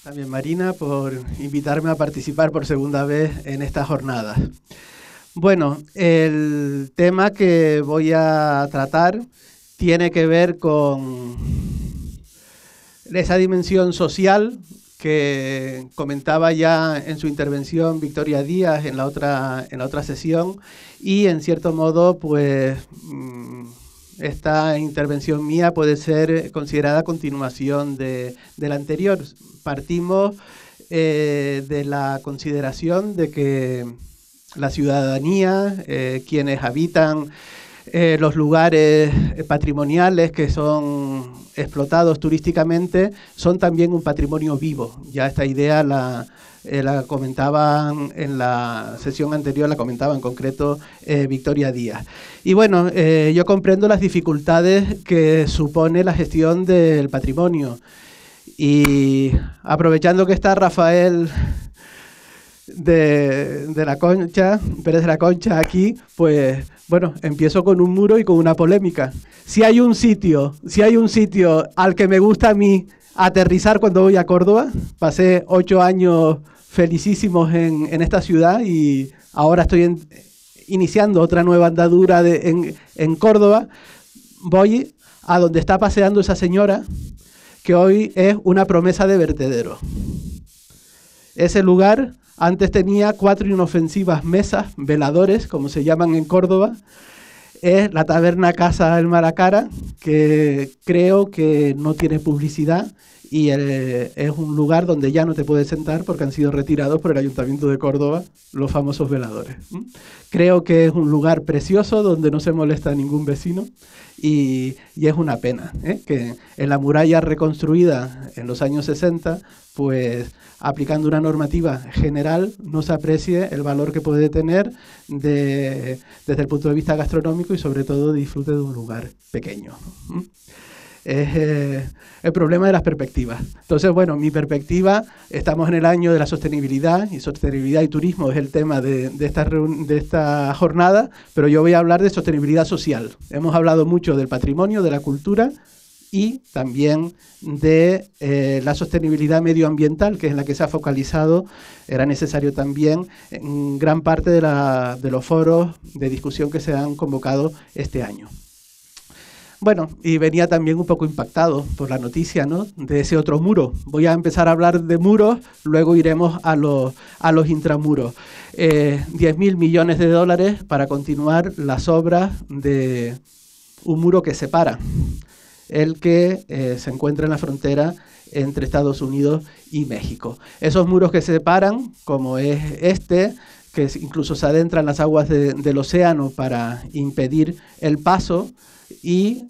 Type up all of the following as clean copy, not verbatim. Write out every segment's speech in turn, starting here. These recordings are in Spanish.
También Marina por invitarme a participar por segunda vez en esta jornada. Bueno, el tema que voy a tratar tiene que ver con esa dimensión social que comentaba ya en su intervención Victoria Díaz en la otra sesión, y en cierto modo pues esta intervención mía puede ser considerada continuación de la anterior. Partimos de la consideración de que la ciudadanía, quienes habitan los lugares patrimoniales que son explotados turísticamente, son también un patrimonio vivo. Ya esta idea la comentaban en la sesión anterior, la comentaba en concreto Victoria Díaz. Y bueno, yo comprendo las dificultades que supone la gestión del patrimonio. Y aprovechando que está Rafael de la Concha, Pérez de la Concha aquí, pues bueno, empiezo con un muro y con una polémica. Si hay un sitio al que me gusta a mí aterrizar cuando voy a Córdoba, pasé 8 años felicísimos en esta ciudad y ahora estoy iniciando otra nueva andadura en Córdoba, voy a donde está paseando esa señora, que hoy es una promesa de vertedero. Ese lugar antes tenía 4 inofensivas mesas, veladores, como se llaman en Córdoba. Es la taberna Casa del Maracara, que creo que no tiene publicidad y es un lugar donde ya no te puedes sentar porque han sido retirados por el Ayuntamiento de Córdoba los famosos veladores. Creo que es un lugar precioso donde no se molesta a ningún vecino y es una pena que en la muralla reconstruida en los años 60, pues aplicando una normativa general no se aprecie el valor que puede tener desde el punto de vista gastronómico y sobre todo disfrute de un lugar pequeño. Es el problema de las perspectivas. Entonces, bueno, mi perspectiva, estamos en el año de la sostenibilidad y turismo es el tema de esta jornada, pero yo voy a hablar de sostenibilidad social. Hemos hablado mucho del patrimonio, de la cultura y también de la sostenibilidad medioambiental, que es en la que se ha focalizado, era necesario también en gran parte de los foros de discusión que se han convocado este año. Bueno, y venía también un poco impactado por la noticia, ¿no?, de ese otro muro. Voy a empezar a hablar de muros, luego iremos a los intramuros. 10.000 millones de dólares para continuar las obras de un muro que separa, el que se encuentra en la frontera entre Estados Unidos y México. Esos muros que separan, como es este, que incluso se adentra en las aguas del océano para impedir el paso, y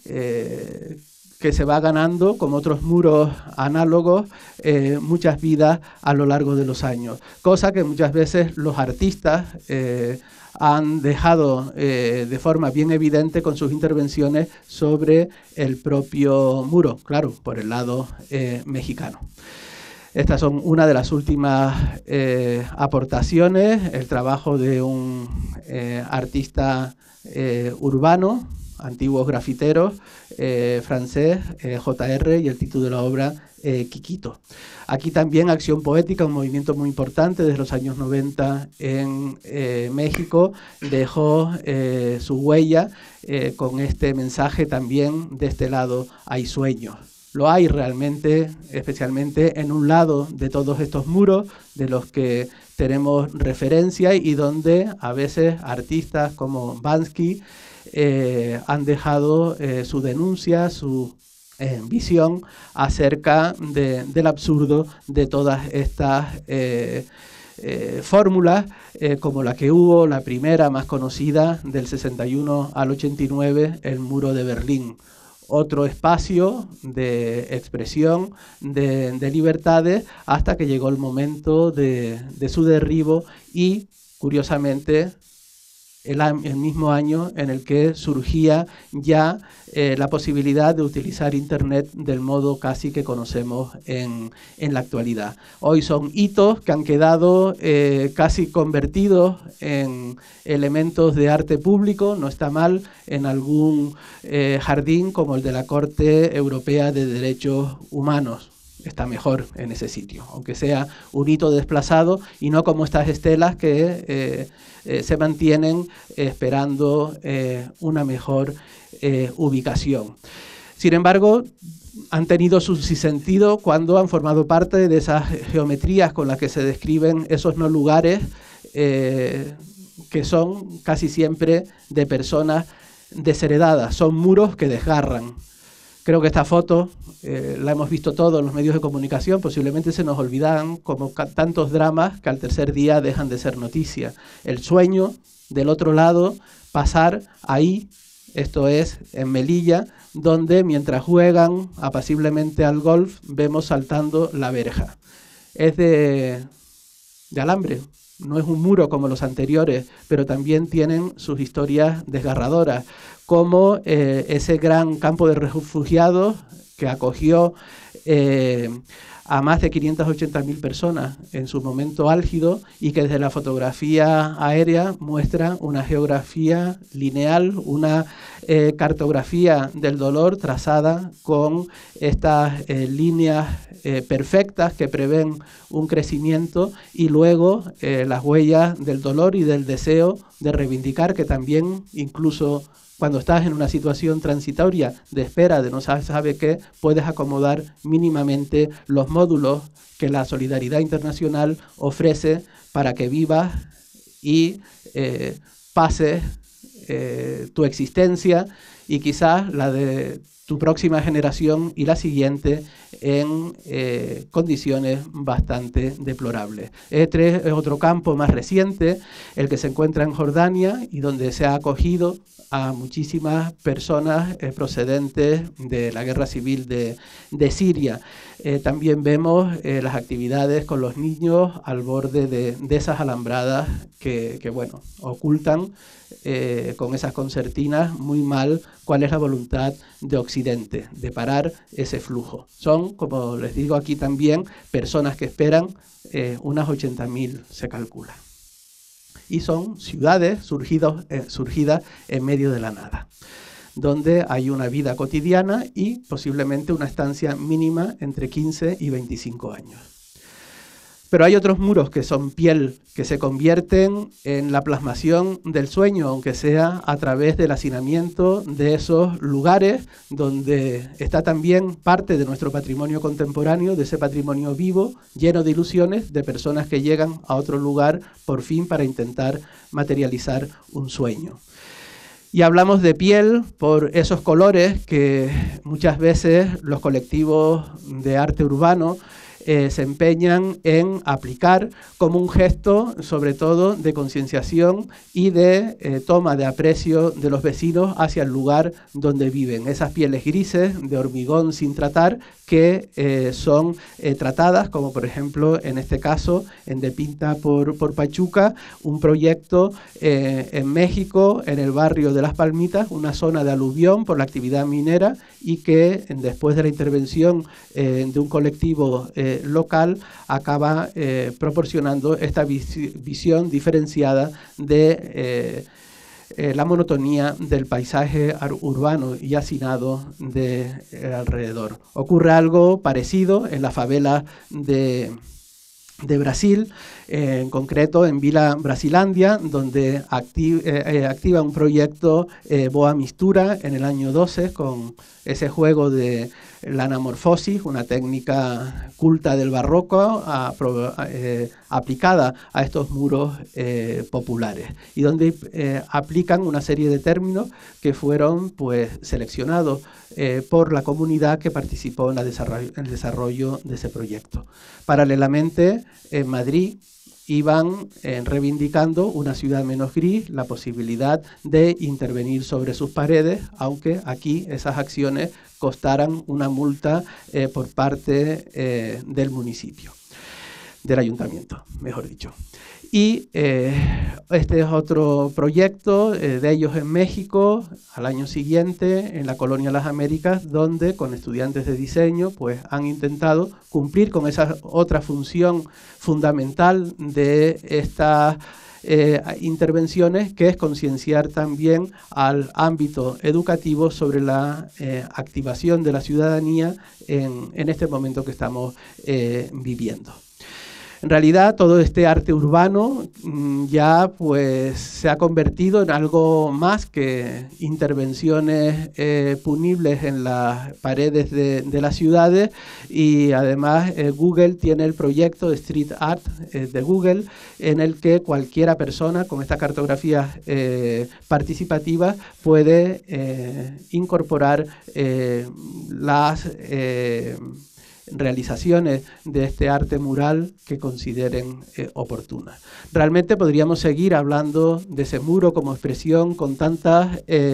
que se va ganando, como otros muros análogos, muchas vidas a lo largo de los años. Cosa que muchas veces los artistas han dejado de forma bien evidente con sus intervenciones sobre el propio muro, claro, por el lado mexicano. Estas son una de las últimas aportaciones, el trabajo de un artista urbano, antiguos grafiteros, francés, JR, y el título de la obra, Quiquito. Aquí también acción poética, un movimiento muy importante desde los años 90 en México, dejó su huella con este mensaje también: de este lado hay sueños. Lo hay realmente, especialmente en un lado de todos estos muros de los que tenemos referencia y donde a veces artistas como Bansky han dejado su denuncia, su visión acerca del absurdo de todas estas fórmulas, como la que hubo, la primera más conocida, del 61 al 89, el muro de Berlín. Otro espacio de expresión, de libertades, hasta que llegó el momento de su derribo y, curiosamente, el mismo año en el que surgía ya la posibilidad de utilizar Internet del modo casi que conocemos en la actualidad. Hoy son hitos que han quedado casi convertidos en elementos de arte público. No está mal en algún jardín como el de la Corte Europea de Derechos Humanos. está mejor en ese sitio, aunque sea un hito desplazado y no como estas estelas que se mantienen esperando una mejor ubicación. Sin embargo, han tenido su sentido cuando han formado parte de esas geometrías con las que se describen esos no lugares que son casi siempre de personas desheredadas, son muros que desgarran. Creo que esta foto la hemos visto todos en los medios de comunicación, posiblemente se nos olvidan como tantos dramas que al tercer día dejan de ser noticia. El sueño del otro lado, pasar ahí, esto es en Melilla, donde mientras juegan apaciblemente al golf vemos saltando la verja. Es de alambre. No es un muro como los anteriores, pero también tienen sus historias desgarradoras, como ese gran campo de refugiados que acogió a más de 580.000 personas en su momento álgido y que desde la fotografía aérea muestra una geografía lineal, una cartografía del dolor trazada con estas líneas perfectas que prevén un crecimiento y luego las huellas del dolor y del deseo de reivindicar, que también incluso cuando estás en una situación transitoria de espera, de no sabe qué, puedes acomodar mínimamente los módulos que la solidaridad internacional ofrece para que vivas y pases tu existencia y quizás la de tu próxima generación y la siguiente en condiciones bastante deplorables. Este es otro campo más reciente, el que se encuentra en Jordania y donde se ha acogido a muchísimas personas procedentes de la guerra civil de Siria. También vemos las actividades con los niños al borde de esas alambradas que bueno, ocultan con esas concertinas muy mal cuál es la voluntad de Occidente, de parar ese flujo. Son, como les digo aquí también, personas que esperan unas 80.000, se calcula. Y son ciudades surgidas en medio de la nada, donde hay una vida cotidiana y posiblemente una estancia mínima entre 15 y 25 años. Pero hay otros muros que son piel, que se convierten en la plasmación del sueño, aunque sea a través del hacinamiento de esos lugares donde está también parte de nuestro patrimonio contemporáneo, de ese patrimonio vivo, lleno de ilusiones, de personas que llegan a otro lugar por fin para intentar materializar un sueño. Y hablamos de piel por esos colores que muchas veces los colectivos de arte urbano se empeñan en aplicar como un gesto, sobre todo, de concienciación y de toma de aprecio de los vecinos hacia el lugar donde viven. Esas pieles grises de hormigón sin tratar que son tratadas, como por ejemplo en este caso en De Pinta por Pachuca, un proyecto en México, en el barrio de Las Palmitas, una zona de aluvión por la actividad minera y que después de la intervención de un colectivo local acaba proporcionando esta visión diferenciada de la monotonía del paisaje urbano y hacinado de alrededor. Ocurre algo parecido en la favela de Brasil, en concreto en Vila Brasilândia, donde activa un proyecto Boa Mistura en el año 12 con ese juego de la anamorfosis, una técnica culta del barroco aplicada a estos muros populares y donde aplican una serie de términos que fueron pues seleccionados por la comunidad que participó en el desarrollo de ese proyecto. Paralelamente, en Madrid iban reivindicando una ciudad menos gris, la posibilidad de intervenir sobre sus paredes, aunque aquí esas acciones costaran una multa por parte del municipio, del ayuntamiento, mejor dicho. Y este es otro proyecto de ellos en México, al año siguiente, en la colonia Las Américas, donde con estudiantes de diseño pues, han intentado cumplir con esa otra función fundamental de estas intervenciones, que es concienciar también al ámbito educativo sobre la activación de la ciudadanía en este momento que estamos viviendo. En realidad, todo este arte urbano ya pues, se ha convertido en algo más que intervenciones punibles en las paredes de las ciudades, y además Google tiene el proyecto de Street Art de Google, en el que cualquiera persona con estas cartografías participativas puede incorporar las realizaciones de este arte mural que consideren oportunas. Realmente podríamos seguir hablando de ese muro como expresión con tantos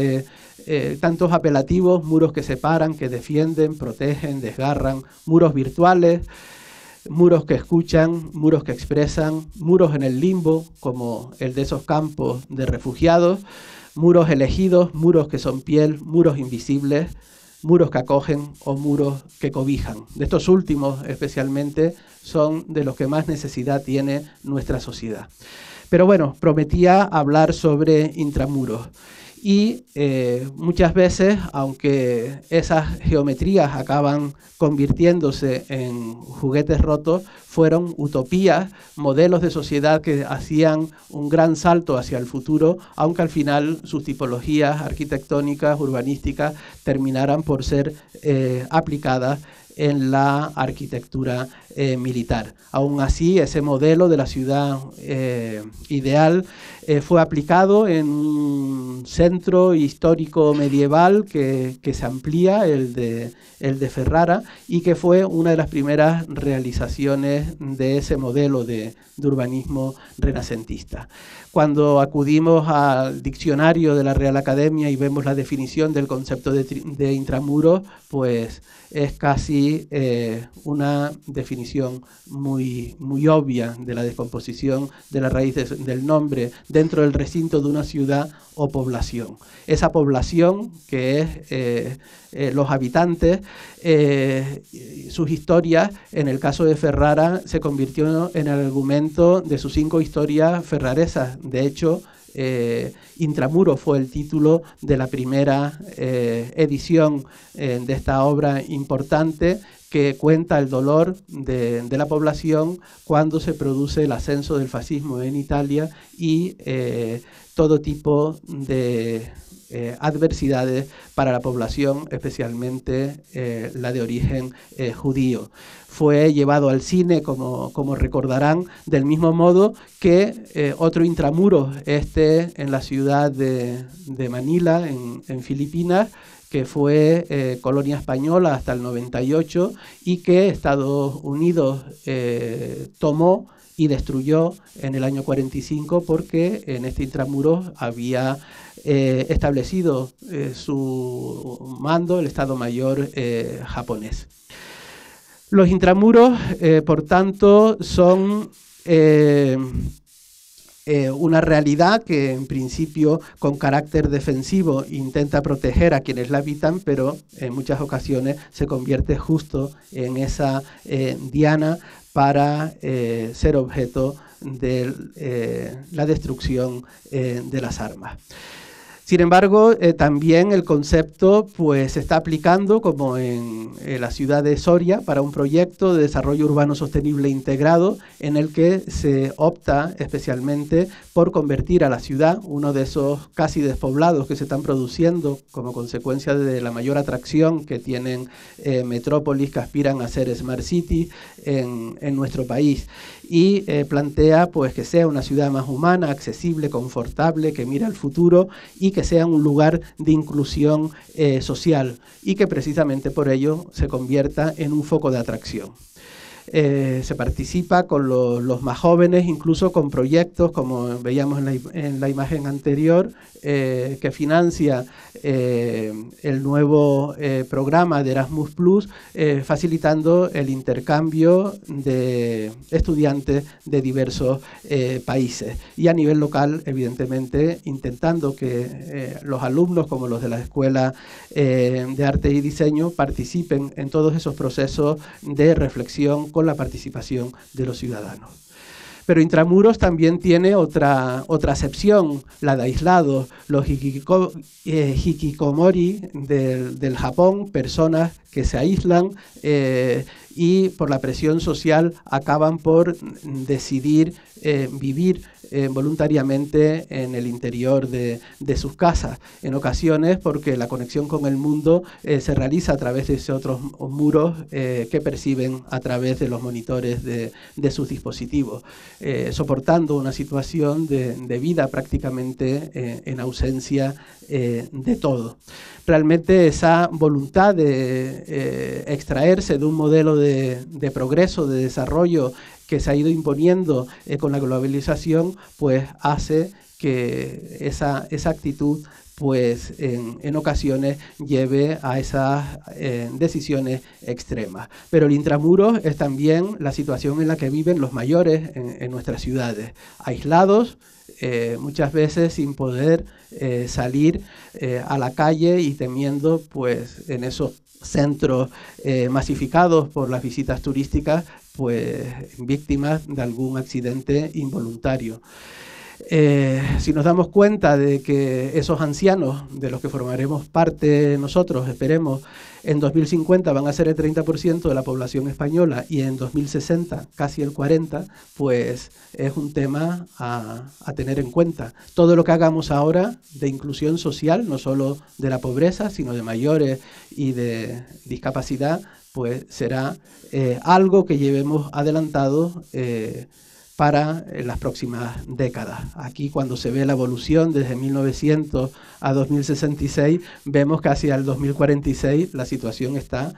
apelativos: muros que separan, que defienden, protegen, desgarran, muros virtuales, muros que escuchan, muros que expresan, muros en el limbo, como el de esos campos de refugiados, muros elegidos, muros que son piel, muros invisibles, muros que acogen o muros que cobijan. De estos últimos, especialmente, son de los que más necesidad tiene nuestra sociedad. Pero bueno, prometía hablar sobre intramuros. Y muchas veces, aunque esas geometrías acaban convirtiéndose en juguetes rotos, fueron utopías, modelos de sociedad que hacían un gran salto hacia el futuro, aunque al final sus tipologías arquitectónicas, urbanísticas, terminaran por ser aplicadas en la arquitectura militar. Aún así, ese modelo de la ciudad ideal fue aplicado en un centro histórico medieval que se amplía, el de Ferrara, y que fue una de las primeras realizaciones de ese modelo de urbanismo renacentista. Cuando acudimos al diccionario de la Real Academia y vemos la definición del concepto de intramuros, pues es casi una definición muy obvia de la descomposición de la raíz del nombre dentro del recinto de una ciudad o población. Esa población que es los habitantes, sus historias, en el caso de Ferrara, se convirtió en el argumento de sus 5 historias ferraresas. De hecho, Intramuros fue el título de la primera edición de esta obra importante, que cuenta el dolor de la población cuando se produce el ascenso del fascismo en Italia y todo tipo de adversidades para la población, especialmente la de origen judío. Fue llevado al cine, como recordarán, del mismo modo que otro intramuros, en la ciudad de Manila, en Filipinas, que fue colonia española hasta el 98 y que Estados Unidos tomó y destruyó en el año 45, porque en este intramuros había establecido su mando el Estado Mayor japonés. Los intramuros, por tanto, son una realidad que en principio con carácter defensivo intenta proteger a quienes la habitan, pero en muchas ocasiones se convierte justo en esa diana para ser objeto de la destrucción de las armas. Sin embargo, también el concepto pues, se está aplicando, como en la ciudad de Soria, para un proyecto de desarrollo urbano sostenible integrado, en el que se opta especialmente por convertir a la ciudad, uno de esos casi despoblados que se están produciendo como consecuencia de la mayor atracción que tienen metrópolis que aspiran a ser Smart City en nuestro país. Y plantea pues, que sea una ciudad más humana, accesible, confortable, que mira al futuro y que sea un lugar de inclusión social, y que precisamente por ello se convierta en un foco de atracción. Se participa con los más jóvenes, incluso con proyectos, como veíamos en la imagen anterior, que financia el nuevo programa de Erasmus+, facilitando el intercambio de estudiantes de diversos países. Y a nivel local, evidentemente, intentando que los alumnos, como los de la Escuela de Arte y Diseño, participen en todos esos procesos de reflexión con la participación de los ciudadanos. Pero intramuros también tiene otra acepción, la de aislados, los hikikomori del Japón, personas que se aíslan y por la presión social acaban por decidir vivir voluntariamente en el interior de sus casas, en ocasiones porque la conexión con el mundo se realiza a través de esos otros muros que perciben a través de los monitores de sus dispositivos, soportando una situación de vida prácticamente en ausencia de todo. Realmente esa voluntad de extraerse de un modelo de progreso, de desarrollo que se ha ido imponiendo con la globalización, pues hace que esa actitud pues en ocasiones lleve a esas decisiones extremas. Pero el intramuros es también la situación en la que viven los mayores en nuestras ciudades, aislados, muchas veces sin poder salir a la calle y temiendo pues en esos centros masificados por las visitas turísticas, pues víctimas de algún accidente involuntario. Si nos damos cuenta de que esos ancianos, de los que formaremos parte nosotros, esperemos, en 2050 van a ser el 30% de la población española y en 2060 casi el 40%, pues es un tema a tener en cuenta. Todo lo que hagamos ahora de inclusión social, no solo de la pobreza, sino de mayores y de discapacidad, pues será algo que llevemos adelantado para las próximas décadas. Aquí cuando se ve la evolución desde 1900 a 2066, vemos que hacia el 2046 la situación está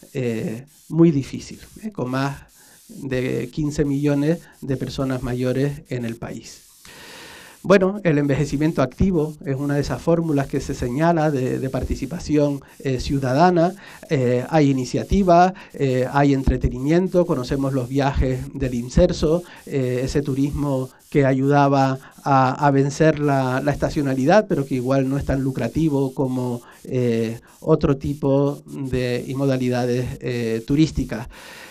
muy difícil, con más de 15 millones de personas mayores en el país. Bueno, el envejecimiento activo es una de esas fórmulas que se señala de participación ciudadana. Hay iniciativas, hay entretenimiento, conocemos los viajes del Inserso, ese turismo que ayudaba a vencer la estacionalidad, pero que igual no es tan lucrativo como otro tipo de modalidades turísticas.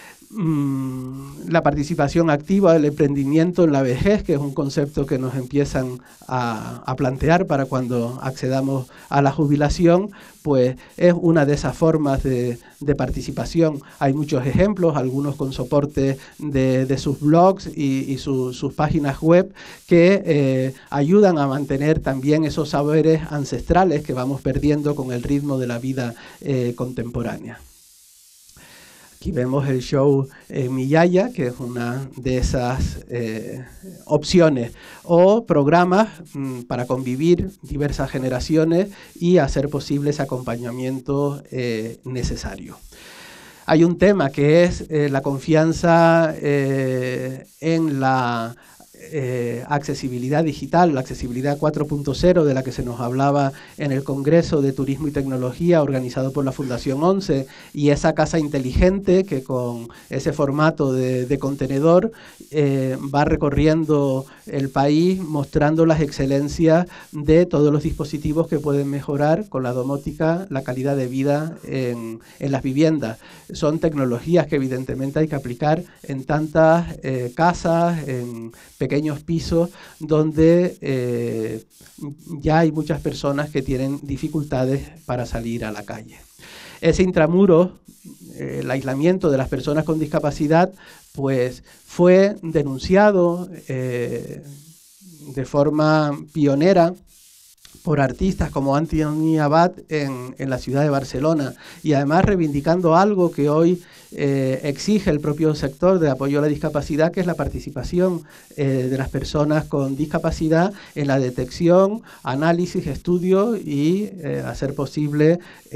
La participación activa del emprendimiento en la vejez, que es un concepto que nos empiezan a plantear para cuando accedamos a la jubilación, pues es una de esas formas de participación. Hay muchos ejemplos, algunos con soporte de sus blogs y sus páginas web que ayudan a mantener también esos saberes ancestrales que vamos perdiendo con el ritmo de la vida contemporánea. Aquí vemos el show Miyaya, que es una de esas opciones, o programas para convivir diversas generaciones y hacer posible ese acompañamiento necesario. Hay un tema que es la confianza en la accesibilidad digital, la accesibilidad 4.0 de la que se nos hablaba en el Congreso de Turismo y Tecnología organizado por la Fundación 11, y esa casa inteligente que con ese formato de contenedor va recorriendo el país mostrando las excelencias de todos los dispositivos que pueden mejorar con la domótica la calidad de vida en las viviendas. Son tecnologías que evidentemente hay que aplicar en tantas casas, en pequeños pisos donde ya hay muchas personas que tienen dificultades para salir a la calle. Ese intramuro, el aislamiento de las personas con discapacidad, pues fue denunciado de forma pionera por artistas como Antoni Abad en la ciudad de Barcelona, y además reivindicando algo que hoy exige el propio sector de apoyo a la discapacidad, que es la participación de las personas con discapacidad en la detección, análisis, estudio y hacer posible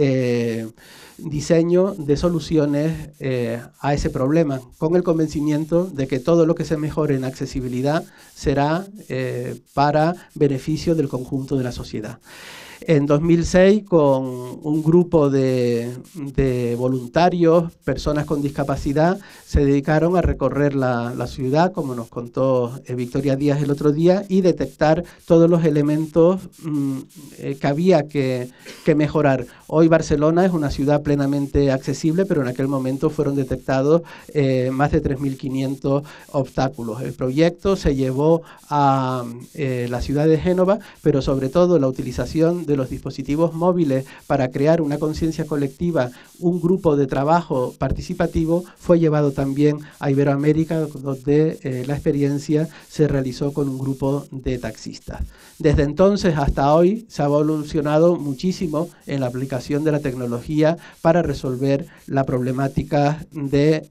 diseño de soluciones a ese problema, con el convencimiento de que todo lo que se mejore en accesibilidad será para beneficio del conjunto de la sociedad. En 2006, con un grupo de voluntarios, personas con discapacidad, se dedicaron a recorrer la ciudad, como nos contó Victoria Díaz el otro día, y detectar todos los elementos que había que mejorar. Hoy Barcelona es una ciudad plenamente accesible, pero en aquel momento fueron detectados más de 3.500 obstáculos. El proyecto se llevó a la ciudad de Génova, pero sobre todo la utilización de los dispositivos móviles para crear una conciencia colectiva, un grupo de trabajo participativo, fue llevado también a Iberoamérica, donde la experiencia se realizó con un grupo de taxistas. Desde entonces hasta hoy se ha evolucionado muchísimo en la aplicación de la tecnología para resolver la problemática de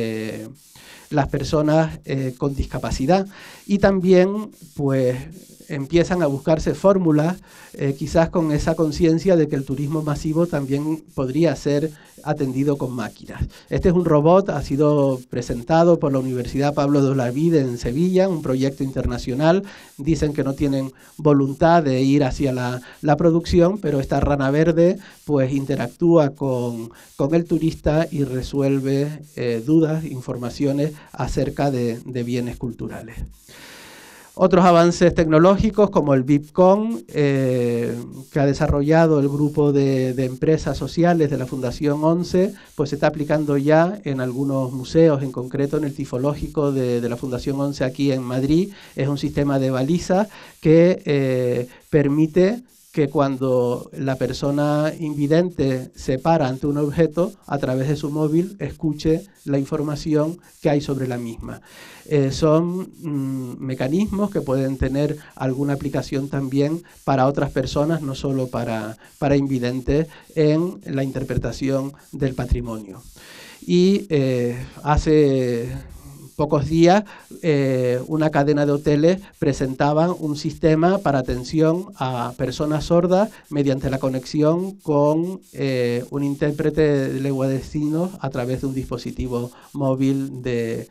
las personas con discapacidad, y también pues empiezan a buscarse fórmulas, quizás con esa conciencia de que el turismo masivo también podría ser atendido con máquinas. Este es un robot, ha sido presentado por la Universidad Pablo de Olavide en Sevilla, un proyecto internacional. Dicen que no tienen voluntad de ir hacia la producción, pero esta rana verde pues interactúa con el turista y resuelve dudas, informaciones acerca de bienes culturales. Otros avances tecnológicos, como el VIPCON, que ha desarrollado el grupo de empresas sociales de la Fundación 11, pues se está aplicando ya en algunos museos, en concreto en el Tifológico de la Fundación 11 aquí en Madrid. Es un sistema de balizas que permite que cuando la persona invidente se para ante un objeto, a través de su móvil escuche la información que hay sobre la misma. Son mecanismos que pueden tener alguna aplicación también para otras personas, no solo para invidentes, en la interpretación del patrimonio. Y hace pocos días, una cadena de hoteles presentaban un sistema para atención a personas sordas mediante la conexión con un intérprete de lengua de signos a través de un dispositivo móvil de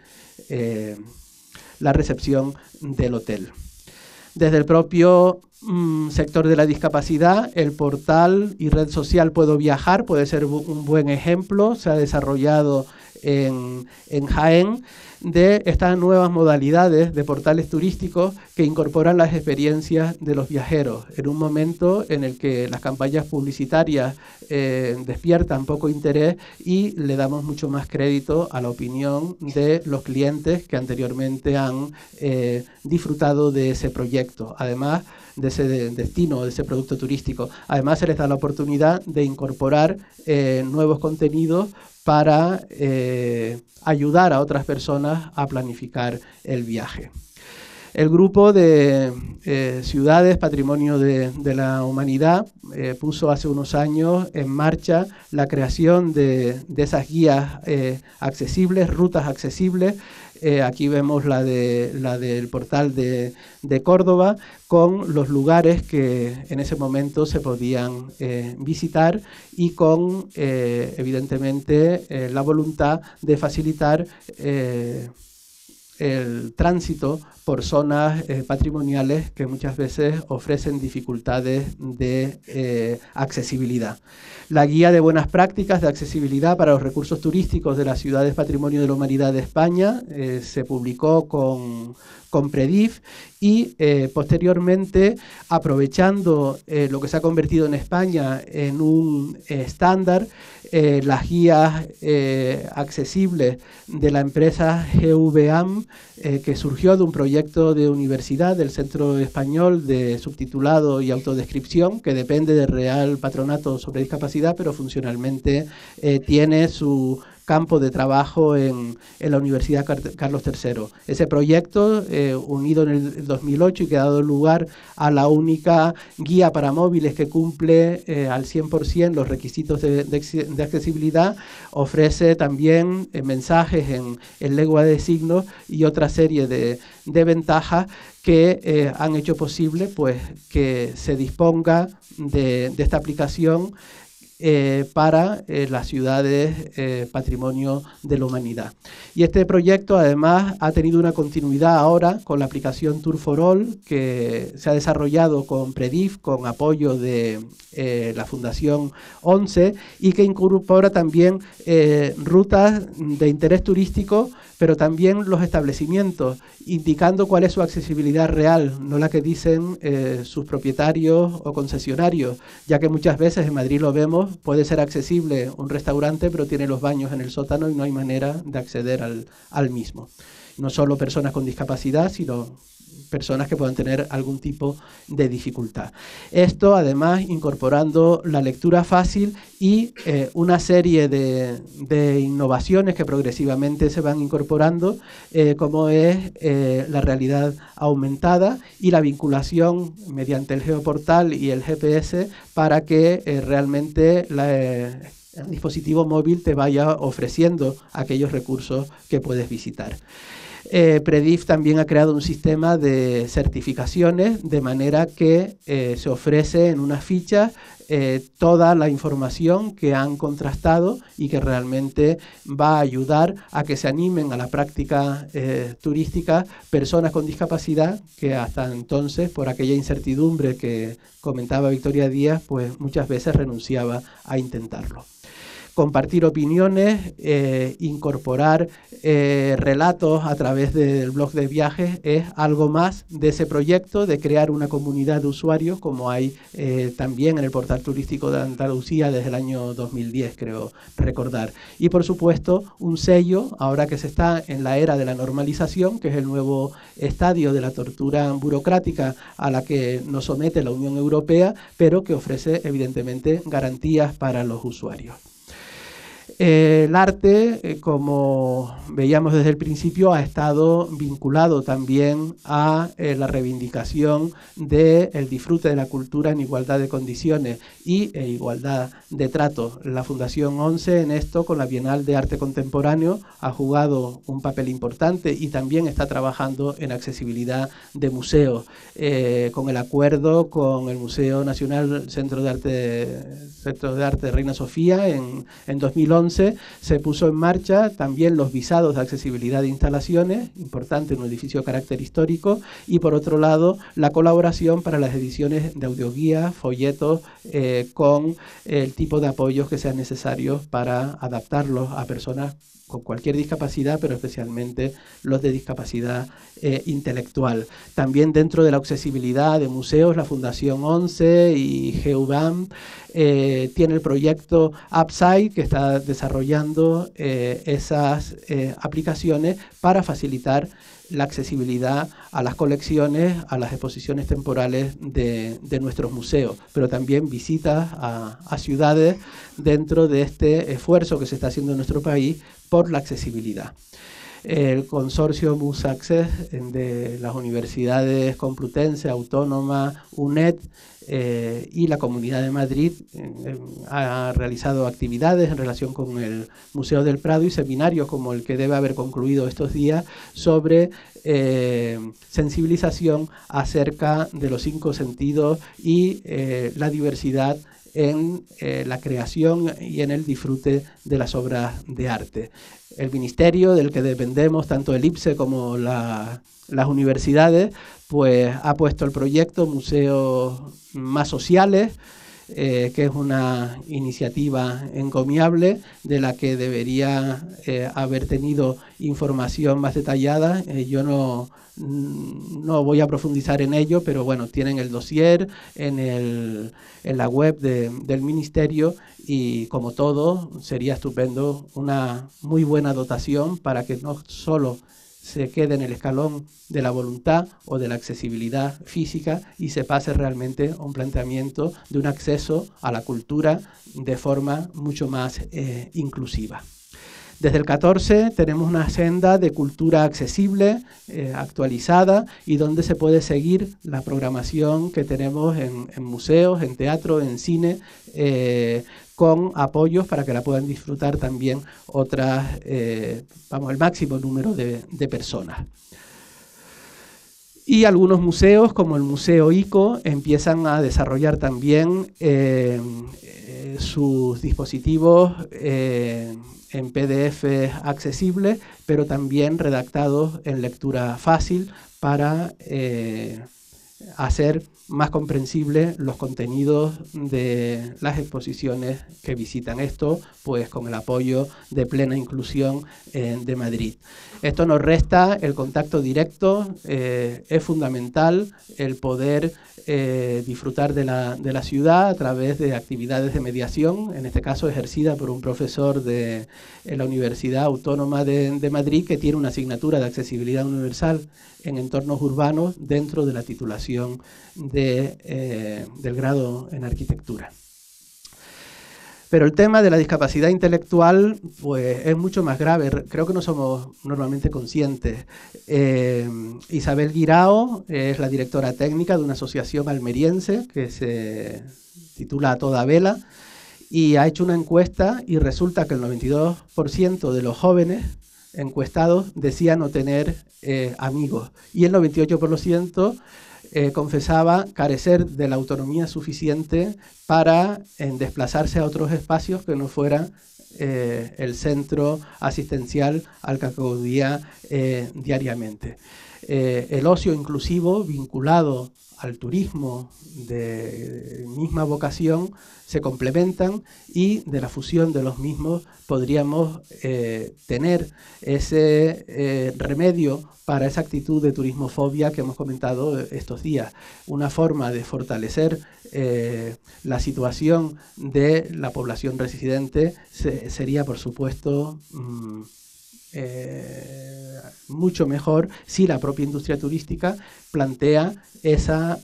la recepción del hotel. Desde el propio sector de la discapacidad, el portal y red social Puedo Viajar puede ser un buen ejemplo. Se ha desarrollado en Jaén, de estas nuevas modalidades de portales turísticos que incorporan las experiencias de los viajeros, en un momento en el que las campañas publicitarias despiertan poco interés y le damos mucho más crédito a la opinión de los clientes que anteriormente han disfrutado de ese proyecto, además de ese destino, de ese producto turístico. Además se les da la oportunidad de incorporar nuevos contenidos para ayudar a otras personas a planificar el viaje. El grupo de Ciudades Patrimonio de la Humanidad puso hace unos años en marcha la creación de esas guías accesibles, rutas accesibles. Aquí vemos la del portal de Córdoba, con los lugares que en ese momento se podían visitar y con, evidentemente, la voluntad de facilitar el tránsito por zonas patrimoniales que muchas veces ofrecen dificultades de accesibilidad. La guía de buenas prácticas de accesibilidad para los recursos turísticos de las ciudades Patrimonio de la Humanidad de España se publicó con Predif y posteriormente, aprovechando lo que se ha convertido en España en un estándar, las guías accesibles de la empresa GVAM, que surgió de un proyecto de universidad del Centro Español de Subtitulado y Autodescripción, que depende del Real Patronato sobre Discapacidad, pero funcionalmente tiene su campo de trabajo en la Universidad Carlos III. Ese proyecto, unido en el 2008 y que ha dado lugar a la única guía para móviles que cumple al 100% los requisitos de accesibilidad, ofrece también mensajes en lengua de signos y otra serie de ventajas que han hecho posible pues, que se disponga de esta aplicación para las ciudades patrimonio de la humanidad. Y este proyecto además ha tenido una continuidad ahora con la aplicación Tour for All, que se ha desarrollado con Predif, con apoyo de la Fundación 11, y que incorpora también rutas de interés turístico, pero también los establecimientos, indicando cuál es su accesibilidad real, no la que dicen sus propietarios o concesionarios, ya que muchas veces en Madrid lo vemos, puede ser accesible un restaurante, pero tiene los baños en el sótano y no hay manera de acceder al mismo. No solo personas con discapacidad, sino personas que puedan tener algún tipo de dificultad. Esto, además, incorporando la lectura fácil y una serie de innovaciones que progresivamente se van incorporando, como es la realidad aumentada y la vinculación mediante el geoportal y el GPS para que realmente el dispositivo móvil te vaya ofreciendo aquellos recursos que puedes visitar. Predif también ha creado un sistema de certificaciones, de manera que se ofrece en una ficha toda la información que han contrastado y que realmente va a ayudar a que se animen a la práctica turística personas con discapacidad que hasta entonces, por aquella incertidumbre que comentaba Victoria Díaz, pues muchas veces renunciaba a intentarlo. Compartir opiniones, incorporar relatos a través del blog de viajes es algo más de ese proyecto de crear una comunidad de usuarios, como hay también en el portal turístico de Andalucía desde el año 2010, creo recordar. Y por supuesto un sello, ahora que se está en la era de la normalización, que es el nuevo estadio de la tortura burocrática a la que nos somete la Unión Europea, pero que ofrece evidentemente garantías para los usuarios. El arte, como veíamos desde el principio, ha estado vinculado también a la reivindicación del disfrute de la cultura en igualdad de condiciones y igualdad de trato. La Fundación 11 en esto, con la Bienal de Arte Contemporáneo, ha jugado un papel importante y también está trabajando en accesibilidad de museos, con el acuerdo con el Museo Nacional Centro de Arte de Reina Sofía en 2011. Se puso en marcha también los visados de accesibilidad de instalaciones, importante en un edificio de carácter histórico, y por otro lado la colaboración para las ediciones de audioguías, folletos, con el tipo de apoyos que sean necesarios para adaptarlos a personas con cualquier discapacidad, pero especialmente los de discapacidad intelectual. También dentro de la accesibilidad de museos, la Fundación 11 y GEUBAM tiene el proyecto Upside, que está desarrollando esas aplicaciones para facilitar la accesibilidad a las colecciones, a las exposiciones temporales de nuestros museos, pero también visitas a ciudades dentro de este esfuerzo que se está haciendo en nuestro país por la accesibilidad. El consorcio MusAccess de las universidades Complutense, Autónoma, UNED y la Comunidad de Madrid ha realizado actividades en relación con el Museo del Prado y seminarios como el que debe haber concluido estos días sobre sensibilización acerca de los 5 sentidos y la diversidad en la creación y en el disfrute de las obras de arte. El ministerio del que dependemos, tanto el IPSE como las universidades, pues ha puesto el proyecto Museos Más Sociales, que es una iniciativa encomiable de la que debería haber tenido información más detallada. Yo no voy a profundizar en ello, pero bueno, tienen el dossier en la web del ministerio y, como todo, sería estupendo una muy buena dotación para que no solo se quede en el escalón de la voluntad o de la accesibilidad física y se pase realmente a un planteamiento de un acceso a la cultura de forma mucho más inclusiva. Desde el 14 tenemos una agenda de cultura accesible, actualizada, y donde se puede seguir la programación que tenemos en museos, en teatro, en cine, con apoyos para que la puedan disfrutar también otras, el máximo número de personas. Y algunos museos, como el Museo ICO, empiezan a desarrollar también sus dispositivos en PDF accesibles, pero también redactados en lectura fácil para hacer más comprensible los contenidos de las exposiciones que visitan. Esto, pues, con el apoyo de Plena Inclusión de Madrid. Esto nos resta el contacto directo. Es fundamental el poder disfrutar de la ciudad a través de actividades de mediación, en este caso ejercida por un profesor de la Universidad Autónoma de Madrid, que tiene una asignatura de accesibilidad universal en entornos urbanos dentro de la titulación del grado en arquitectura. Pero el tema de la discapacidad intelectual, pues, es mucho más grave. Creo que no somos normalmente conscientes. Isabel Guirao es la directora técnica de una asociación almeriense que se titula A Toda Vela y ha hecho una encuesta y resulta que el 92% de los jóvenes encuestados decía no tener amigos y el 98% confesaba carecer de la autonomía suficiente para desplazarse a otros espacios que no fueran el centro asistencial al que acudía diariamente. El ocio inclusivo vinculado al turismo de misma vocación se complementan y de la fusión de los mismos podríamos tener ese remedio para esa actitud de turismofobia que hemos comentado estos días. Una forma de fortalecer la situación de la población residente sería, por supuesto, mucho mejor si la propia industria turística plantea esas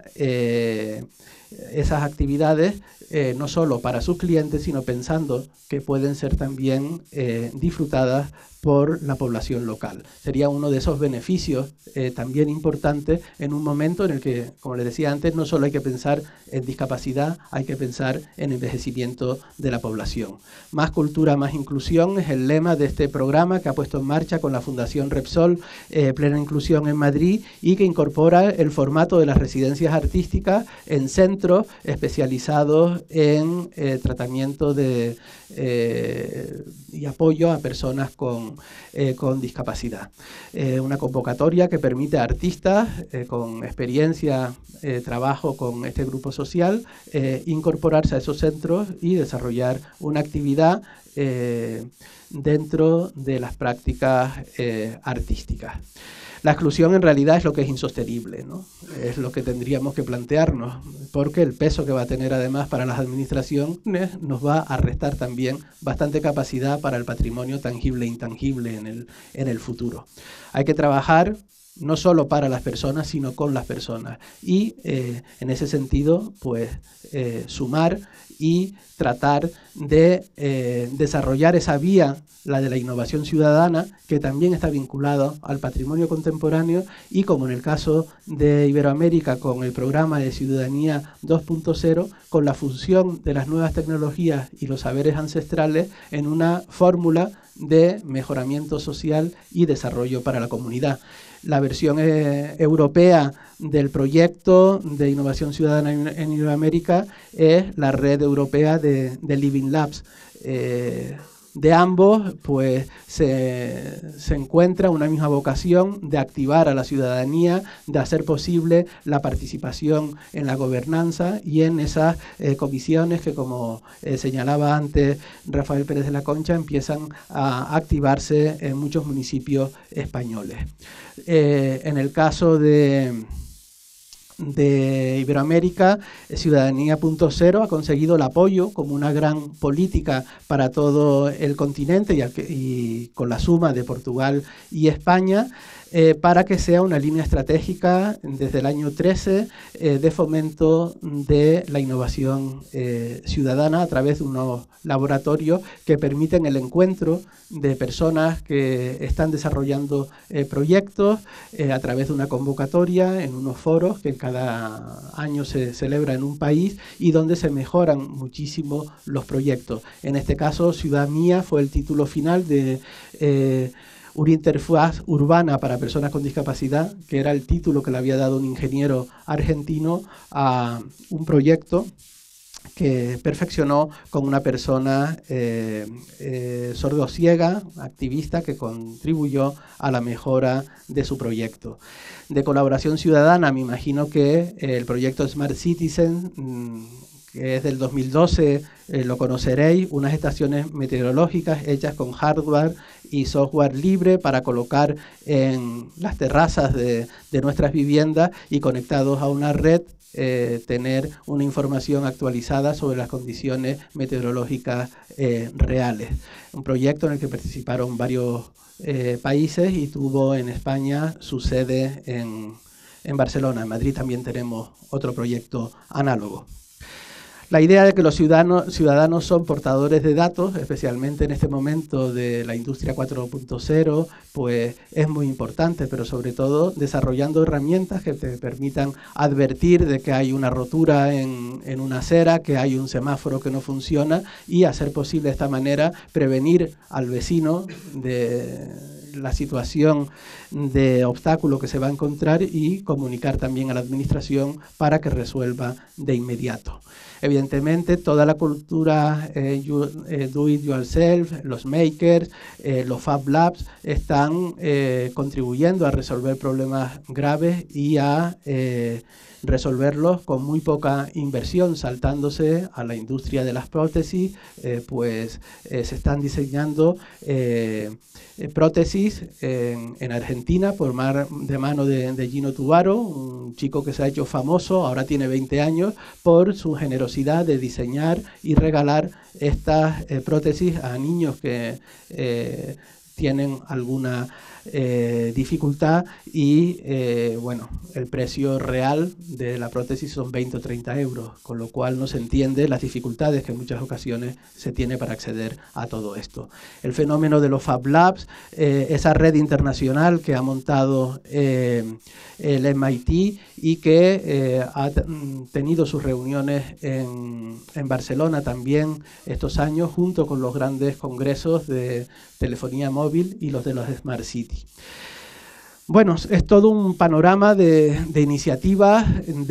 actividades no solo para sus clientes, sino pensando que pueden ser también disfrutadas por la población local. Sería uno de esos beneficios también importantes en un momento en el que, como les decía antes, no solo hay que pensar en discapacidad, hay que pensar en envejecimiento de la población. Más cultura, más inclusión es el lema de este programa que ha puesto en marcha con la Fundación Repsol, Plena Inclusión en Madrid, y que incorpora el formato de las residencias artísticas en centros especializados en tratamiento y apoyo a personas con discapacidad. Una convocatoria que permite a artistas con experiencia, trabajo con este grupo social, incorporarse a esos centros y desarrollar una actividad dentro de las prácticas artísticas. La exclusión en realidad es lo que es insostenible, ¿no? Es lo que tendríamos que plantearnos, porque el peso que va a tener además para las administraciones nos va a restar también bastante capacidad para el patrimonio tangible e intangible en el futuro. Hay que trabajar no solo para las personas, sino con las personas. Y en ese sentido, pues, sumar y tratar de desarrollar esa vía, la de la innovación ciudadana, que también está vinculada al patrimonio contemporáneo y, como en el caso de Iberoamérica, con el programa de Ciudadanía 2.0, con la función de las nuevas tecnologías y los saberes ancestrales en una fórmula de mejoramiento social y desarrollo para la comunidad. La versión europea del proyecto de innovación ciudadana en Iberoamérica es la red europea de Living Labs. De ambos, pues, se encuentra una misma vocación de activar a la ciudadanía, de hacer posible la participación en la gobernanza y en esas comisiones que, como señalaba antes Rafael Pérez de la Concha, empiezan a activarse en muchos municipios españoles. En el caso de Iberoamérica, Ciudadanía 2.0 ha conseguido el apoyo como una gran política para todo el continente y con la suma de Portugal y España, para que sea una línea estratégica desde el año 13 de fomento de la innovación ciudadana a través de unos laboratorios que permiten el encuentro de personas que están desarrollando proyectos a través de una convocatoria en unos foros que cada año se celebra en un país y donde se mejoran muchísimo los proyectos. En este caso, Ciudad Mía fue el título final de una interfaz urbana para personas con discapacidad, que era el título que le había dado un ingeniero argentino a un proyecto que perfeccionó con una persona sordociega, activista, que contribuyó a la mejora de su proyecto. De colaboración ciudadana, me imagino que el proyecto Smart Citizen, que es del 2012, lo conoceréis, unas estaciones meteorológicas hechas con hardware y software libre para colocar en las terrazas de nuestras viviendas y conectados a una red, tener una información actualizada sobre las condiciones meteorológicas reales. Un proyecto en el que participaron varios países y tuvo en España su sede en Barcelona. En Madrid también tenemos otro proyecto análogo. La idea de que los ciudadanos son portadores de datos, especialmente en este momento de la industria 4.0, pues es muy importante, pero sobre todo desarrollando herramientas que te permitan advertir de que hay una rotura en una acera, que hay un semáforo que no funciona y hacer posible de esta manera prevenir al vecino de la situación de obstáculo que se va a encontrar y comunicar también a la administración para que resuelva de inmediato. Evidentemente, toda la cultura do it yourself, los makers, los Fab Labs están contribuyendo a resolver problemas graves y a resolverlos con muy poca inversión, saltándose a la industria de las prótesis, pues se están diseñando prótesis en Argentina por de mano de Gino Tubaro, un chico que se ha hecho famoso, ahora tiene 20 años, por su generosidad de diseñar y regalar estas prótesis a niños que tienen alguna dificultad y bueno, el precio real de la prótesis son 20 o 30 euros, con lo cual no se entiende las dificultades que en muchas ocasiones se tiene para acceder a todo esto. El fenómeno de los Fab Labs, esa red internacional que ha montado el MIT y que ha tenido sus reuniones en Barcelona también estos años, junto con los grandes congresos de telefonía móvil y los de los Smart City. Bueno, es todo un panorama de iniciativas,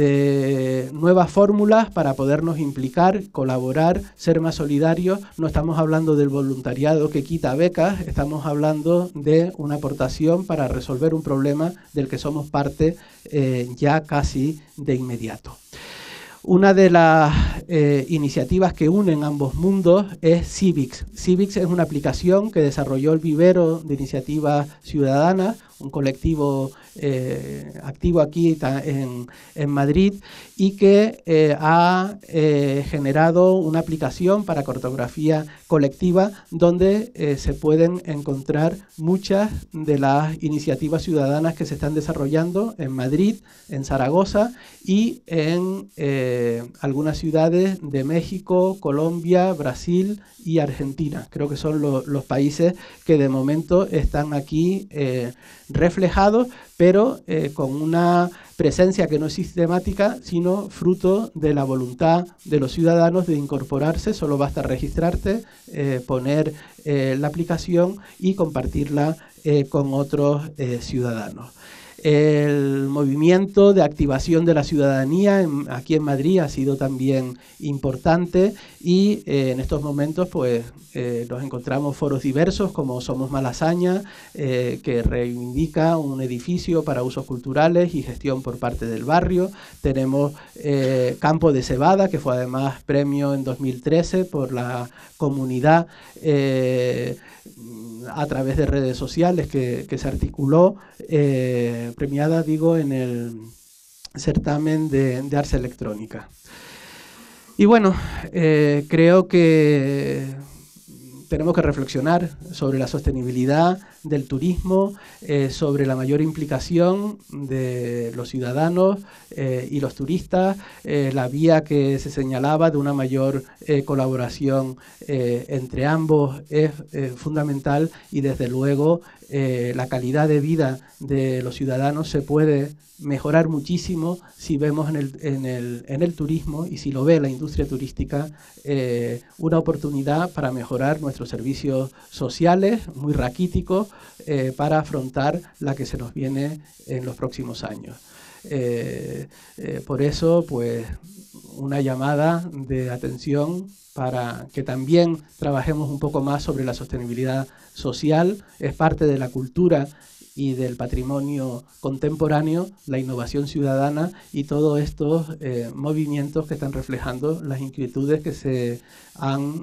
de nuevas fórmulas para podernos implicar, colaborar, ser más solidarios. No estamos hablando del voluntariado que quita becas, estamos hablando de una aportación para resolver un problema del que somos parte ya casi de inmediato. Una de las iniciativas que unen ambos mundos es Civics. Civics es una aplicación que desarrolló el Vivero de Iniciativas Ciudadanas, un colectivo activo aquí en Madrid, y que ha generado una aplicación para cartografía colectiva donde se pueden encontrar muchas de las iniciativas ciudadanas que se están desarrollando en Madrid, en Zaragoza y en algunas ciudades de México, Colombia, Brasil y Argentina. Creo que son los países que de momento están aquí reflejados, pero con una presencia que no es sistemática, sino fruto de la voluntad de los ciudadanos de incorporarse. Solo basta registrarte, poner la aplicación y compartirla con otros ciudadanos. El movimiento de activación de la ciudadanía aquí en Madrid ha sido también importante y en estos momentos pues nos encontramos foros diversos como Somos Malasaña, que reivindica un edificio para usos culturales y gestión por parte del barrio. Tenemos Campo de Cebada, que fue además premio en 2013 por la comunidad a través de redes sociales que se articuló, premiada, digo, en el certamen de Arts Electrónica. Y bueno, creo que tenemos que reflexionar sobre la sostenibilidad del turismo, sobre la mayor implicación de los ciudadanos y los turistas, la vía que se señalaba de una mayor colaboración entre ambos es fundamental y desde luego la calidad de vida de los ciudadanos se puede mejorar muchísimo si vemos en el turismo, y si lo ve la industria turística, una oportunidad para mejorar nuestros servicios sociales, muy raquíticos, para afrontar la que se nos viene en los próximos años. Por eso, pues, una llamada de atención para que también trabajemos un poco más sobre la sostenibilidad social. Es parte de la cultura y del patrimonio contemporáneo, la innovación ciudadana y todos estos movimientos que están reflejando las inquietudes que se han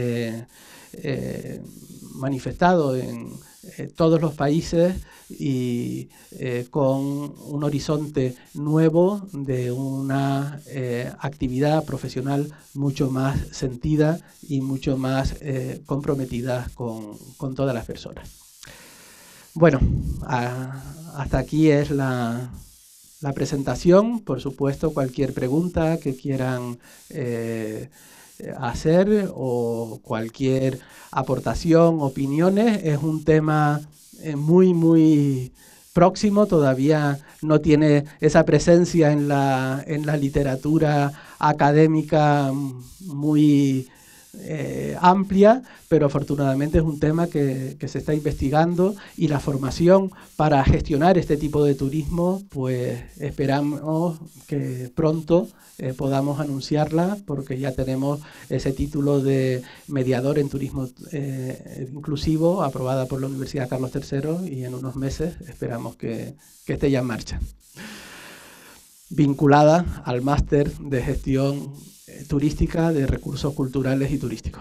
manifestado en todos los países, y con un horizonte nuevo de una actividad profesional mucho más sentida y mucho más comprometida con todas las personas. Bueno, hasta aquí es la presentación. Por supuesto, cualquier pregunta que quieran hacer o cualquier aportación, opiniones, es un tema muy próximo, todavía no tiene esa presencia en la literatura académica muy amplia, pero afortunadamente es un tema que se está investigando, y la formación para gestionar este tipo de turismo, pues esperamos que pronto podamos anunciarla, porque ya tenemos ese título de mediador en turismo inclusivo, aprobada por la Universidad Carlos III, y en unos meses esperamos que esté ya en marcha, vinculada al máster de gestión turística de recursos culturales y turísticos.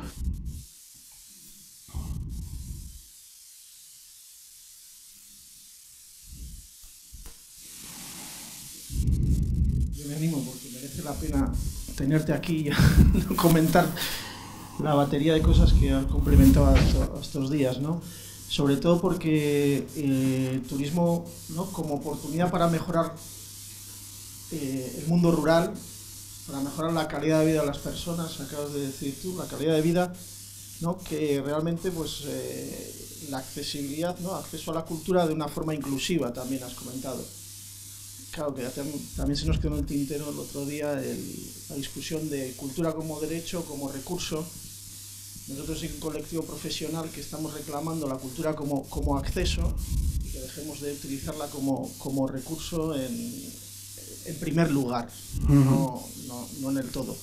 Yo me animo porque merece la pena tenerte aquí y comentar la batería de cosas que has complementado estos días, ¿no? Sobre todo porque el turismo, ¿no?, como oportunidad para mejorar el mundo rural, para mejorar la calidad de vida de las personas, acabas de decir tú, la calidad de vida, ¿no?, que realmente, pues, la accesibilidad, ¿no?, acceso a la cultura de una forma inclusiva, también has comentado. Claro, que también se nos quedó en el tintero el otro día la discusión de cultura como derecho, como recurso. Nosotros en un colectivo profesional que estamos reclamando la cultura como acceso, y que dejemos de utilizarla como recurso en primer lugar, no en el todo.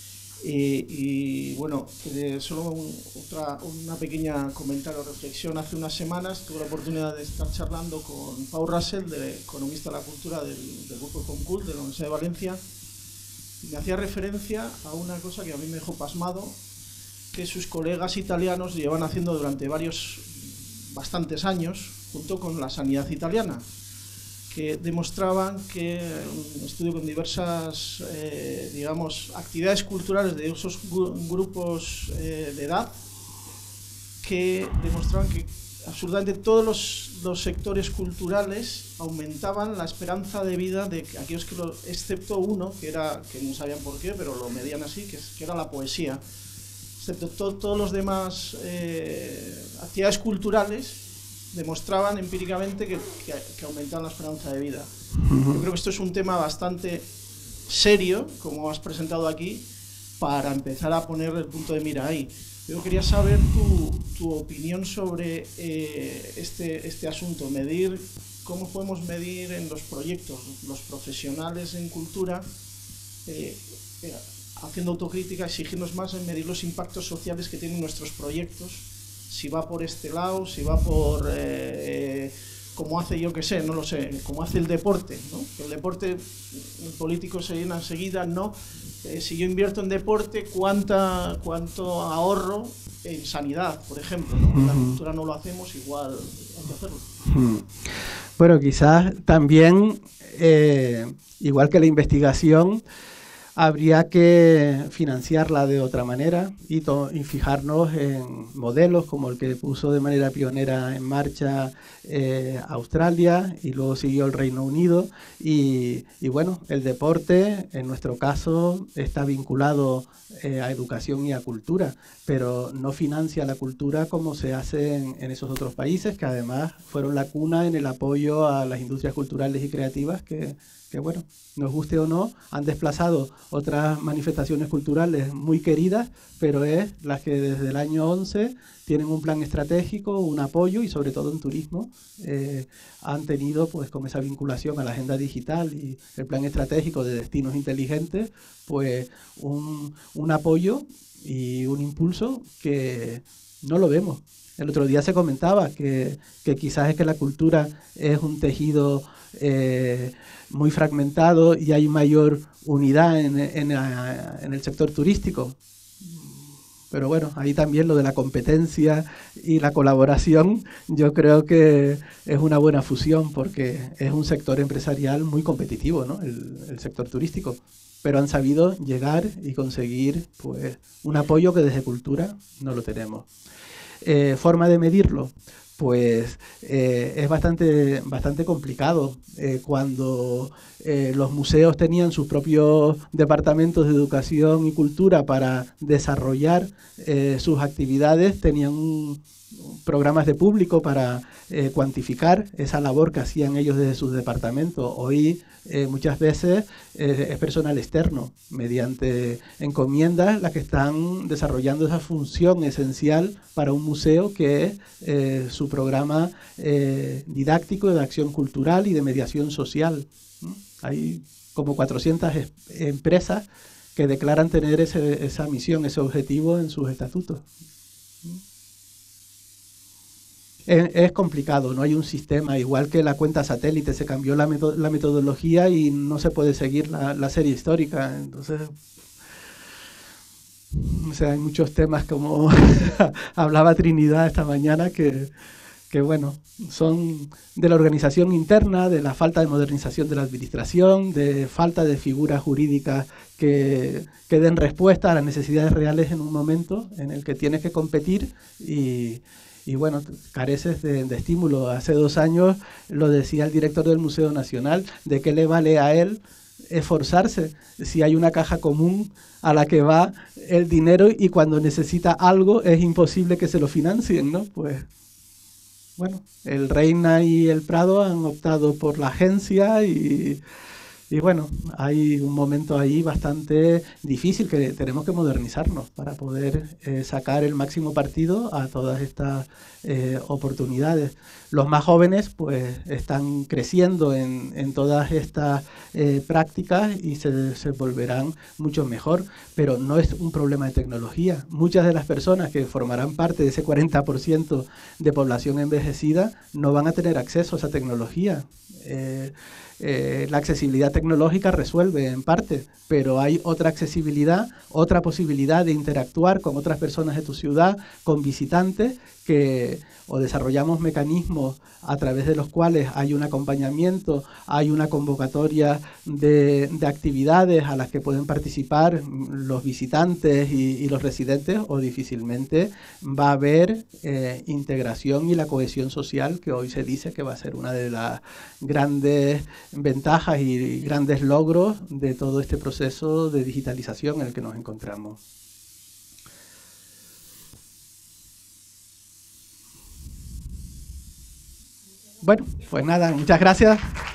Y bueno, solo una pequeña comentario o reflexión. Hace unas semanas tuve la oportunidad de estar charlando con Pau Russell, economista de la cultura del Grupo Comcult de la Universidad de Valencia, y me hacía referencia a una cosa que a mí me dejó pasmado, que sus colegas italianos llevan haciendo durante bastantes años, junto con la sanidad italiana, que demostraban que un estudio con diversas digamos, actividades culturales de esos grupos de edad, que demostraban que absolutamente todos los sectores culturales aumentaban la esperanza de vida de aquellos excepto uno, que no sabían por qué, pero lo medían así, que era la poesía. Excepto todos los demás actividades culturales demostraban empíricamente que aumentaban la esperanza de vida. Yo creo que esto es un tema bastante serio, como has presentado aquí, para empezar a poner el punto de mira ahí. Yo quería saber tu opinión sobre este asunto, cómo podemos medir en los proyectos, los profesionales en cultura, haciendo autocrítica, exigirnos más en medir los impactos sociales que tienen nuestros proyectos, si va por este lado, si va por, como hace, yo qué sé, no lo sé, como hace el deporte, ¿no? El deporte, el político se llena enseguida, ¿no? Si yo invierto en deporte, ¿cuánto ahorro en sanidad, por ejemplo, ¿no? En la cultura no lo hacemos, igual hay que hacerlo. Bueno, quizás también, igual que la investigación, habría que financiarla de otra manera y fijarnos en modelos como el que puso de manera pionera en marcha Australia y luego siguió el Reino Unido. Y bueno, el deporte, en nuestro caso, está vinculado a educación y a cultura, pero no financia la cultura como se hace en esos otros países, que además fueron la cuna en el apoyo a las industrias culturales y creativas que bueno, nos guste o no, han desplazado otras manifestaciones culturales muy queridas, pero es las que desde el año 11 tienen un plan estratégico, un apoyo y sobre todo en turismo han tenido pues con esa vinculación a la agenda digital y el plan estratégico de destinos inteligentes, pues un apoyo y un impulso que no lo vemos. El otro día se comentaba que quizás es que la cultura es un tejido muy fragmentado y hay mayor unidad en el sector turístico. Pero bueno, ahí también lo de la competencia y la colaboración, yo creo que es una buena fusión porque es un sector empresarial muy competitivo, ¿no? El sector turístico. Pero han sabido llegar y conseguir pues, un apoyo que desde cultura no lo tenemos. Forma de medirlo. Pues es bastante complicado. Cuando los museos tenían sus propios departamentos de educación y cultura para desarrollar sus actividades, tenían programas de público para cuantificar esa labor que hacían ellos desde sus departamentos. Hoy muchas veces es personal externo, mediante encomiendas, las que están desarrollando esa función esencial para un museo que es su programa didáctico de acción cultural y de mediación social. Hay como 400 empresas que declaran tener esa misión, ese objetivo en sus estatutos. Es complicado, no hay un sistema, igual que la cuenta satélite, se cambió la metodología y no se puede seguir la serie histórica. Entonces, o sea, hay muchos temas como hablaba Trinidad esta mañana que bueno, son de la organización interna, de la falta de modernización de la administración, de falta de figuras jurídicas que den respuesta a las necesidades reales en un momento en el que tienes que competir y bueno, careces de estímulo. Hace 2 años lo decía el director del Museo Nacional, ¿de qué le vale a él esforzarse si hay una caja común a la que va el dinero y cuando necesita algo es imposible que se lo financien, ¿no? Pues bueno, el Reina y el Prado han optado por la agencia y bueno, hay un momento ahí bastante difícil que tenemos que modernizarnos para poder sacar el máximo partido a todas estas oportunidades. Los más jóvenes pues están creciendo en todas estas prácticas y se volverán mucho mejor, pero no es un problema de tecnología. Muchas de las personas que formarán parte de ese 40% de población envejecida no van a tener acceso a esa tecnología. La accesibilidad tecnológica resuelve en parte, pero hay otra accesibilidad, otra posibilidad de interactuar con otras personas de tu ciudad, con visitantes, que o desarrollamos mecanismos a través de los cuales hay un acompañamiento, hay una convocatoria de actividades a las que pueden participar los visitantes y los residentes, o difícilmente va a haber integración y la cohesión social, que hoy se dice que va a ser una de las grandes ventajas y grandes logros de todo este proceso de digitalización en el que nos encontramos. Bueno, pues nada, muchas gracias.